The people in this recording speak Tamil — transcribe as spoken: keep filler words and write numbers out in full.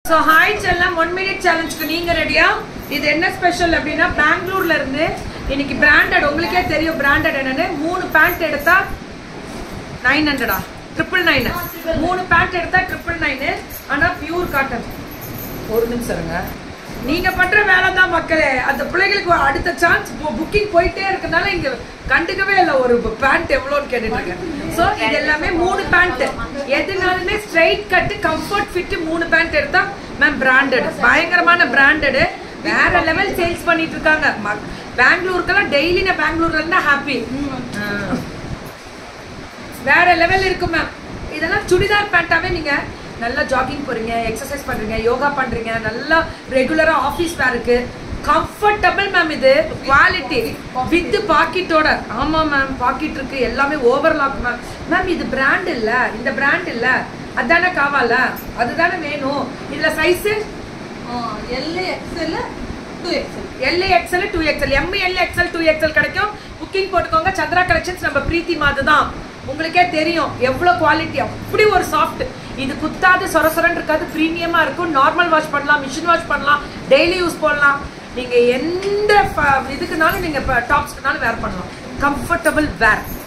So hi Chellam, one minute challenge ku neenga ready-ya? இது என்ன ஸ்பெஷல் அப்படினா பெங்களூர்ல இருந்து இன்னைக்கு பிராண்டட் உங்களுக்கே தெரியும் பிராண்டட் என்னன்னு மூணு பேண்ட் எடுத்தா nine hundred ஆ triple nine மூணு பேண்ட் எடுத்தா triple nine ஆனா பியூர் காட்டன். ஒரு நிமிஷம் இருங்க. நீங்க பண்ற வேலை தான் மக்களே. அந்த பிள்ளைகளுக்கு அடுத்த சான்ஸ் புக்கிங் போயிட்டே இருக்கனால இங்க கண்டுக்கவே இல்ல ஒரு பேண்ட் எவ்வளவுன்னு கேட்டுட்டு இருக்கேன். சோ இது எல்லாமே மூணு பேண்ட். எதுனாலுமே ஸ்ட்ரைட் கட் கம்ஃபர்ட் ஃபிட் மூணு பேண்ட் எடுத்தா மேம் பிராண்டட். பயங்கரமான பிராண்டட். வேற லெவல் சேல்ஸ் பண்ணிட்டு இருக்காங்க. பெங்களூருக்கெல்லாம் டெய்லி நான் பெங்களூர்ல இருந்தா ஹாப்பி. வேற லெவல் இருக்கும் மேம். இதெல்லாம் சுடிதார் பேண்டாவே நீங்க நல்லா ஜாகிங் போறீங்க, எக்ஸசைஸ் பண்றீங்க, யோகா பண்றீங்க, நல்லா ரெகுலரா ஆபீஸ் வேருக்கு கம்ஃபர்டபிள் மேம். இது குவாலிட்டி வித் பாக்கெட்டோட. ஆமா மேம் பாக்கெட் இருக்கு, எல்லாமே ஓவர்லாக் மேம். மேம் இது பிராண்ட் இல்ல, இந்த பிராண்ட் இல்ல, அதானே காவால, அதுதானே வேணும். இதுல size L X L two X L L X L two X L M L X L two X L கிடைக்கும். புக்கிங் போட்டுக்கோங்க. சந்திரா கலெக்ஷன்ஸ் நம்ம பிரீத்தி மாதிரி தான். உங்களுக்கே தெரியும் எவ்வளவு குவாலிட்டி. அப்படி ஒரு சாஃப்ட். இது குத்தாது, சொரசொரன்னு இருக்காது, பிரீமியமா இருக்கும். நார்மல் வாஷ் பண்ணலாம், மிஷின் வாஷ் பண்ணலாம், டெய்லி யூஸ் பண்ணலாம். நீங்க எந்த இதுக்குனாலும் நீங்க டாப்ஸ்க்குனாலும் வேர் பண்ணலாம். கம்ஃபர்டபிள் வேர்.